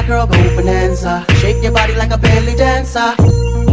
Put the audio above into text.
girl, go bonanza. Shake your body like a belly dancer.